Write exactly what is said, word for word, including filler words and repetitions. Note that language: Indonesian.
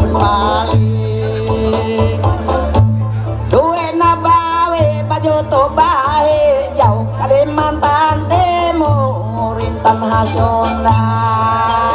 paling duwe nabawe bajoto bahe jauh Kalimantan Timur Intan Hasunah